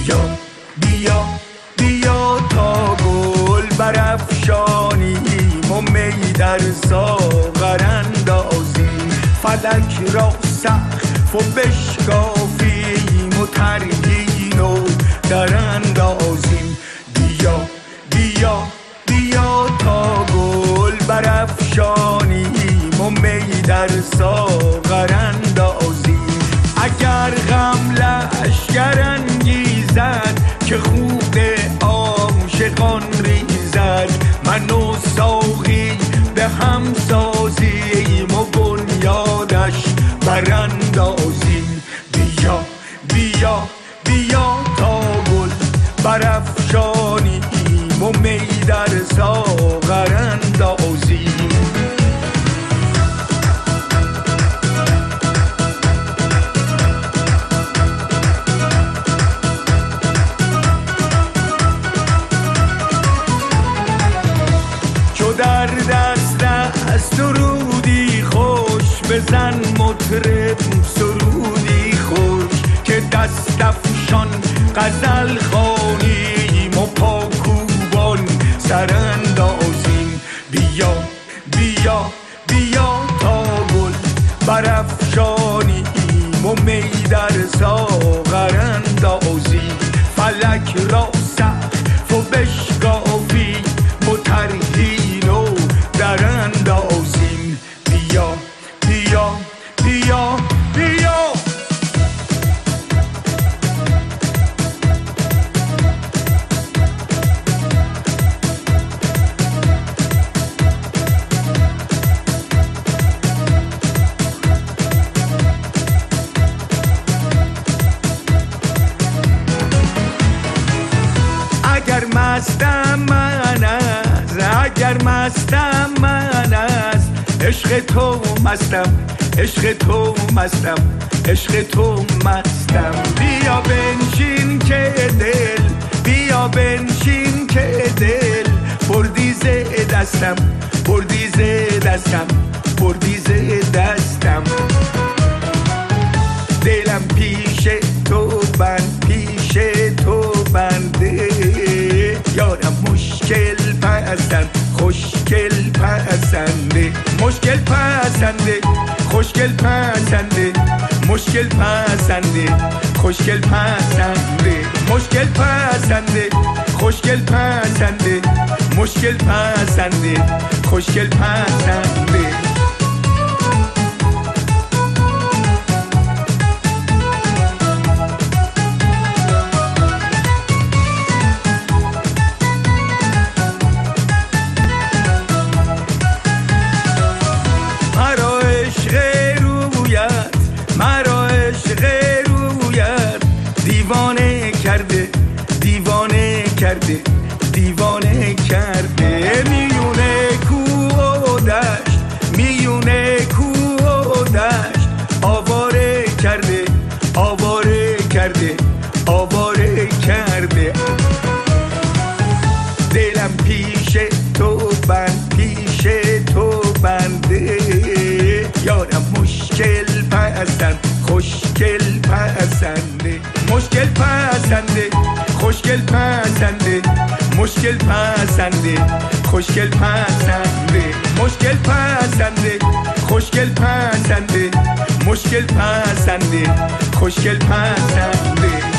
بیا بیا بیا تا گل برافشانیم و می در ساغر اندازیم، فلک را سقف و بشکافیم و ترهی نو در اندازیم. بیا بیا بیا تا گل برافشانیم و می در ساغر اندازیم. اگر غم لشکر انگیزد که خون عاشقان ریزد، من و ساقی به هم سازیم و بنیادش براندازیم. بیا بیا بیا تا گل برافشانیم و می در ساغر اندازیم. در دست است درودی خوش، بزن مطرب سرودی خوش، که دست افشان غزل خوانیم و پاکوبان سراندازیم. بیا بیا بیا تا گل برافشانیم و می در ساغر اندازیم، فلک را سقف و بشکافیم و ترهی در اندازیم. بیا بیا بیا بیا اگر مستم من است، اگر مستم من است، عشق تو مستم، عشق تو مستم، عشق تو مستم. بیا بنشین که دل، بیا بنشین که دل بردی ز دستم، بردی ز دستم، بردی ز دستم. دلم پیش تو بند، پیش تو بنده، یارم مشکل پسند، خوشگل پسنده، مشکل پسنده، خوشگل پسنده، مشکل پسنده، خوشگل پسنده، مشکل پسنده، خوشگل پسنده، مشکل پسنده، خوشگل پسنده. مرا عشق رویت دیوانه کرده، دیوانه کرده، دیوانه کرده. میونه کوه و دشت، میونه کوه و دشت آواره کرده، آواره کرده، آواره کرده. دلم پیش تو بند، پیش تو بنده، یارم مشکل پسند، خوشگل پسنده، مشکل پسنده، خوشگل پسنده، مشکل پسنده، خوشگل پسنده، مشکل پسنده، خوشگل پسنده، مشکل پسنده، خوشگل پسنده.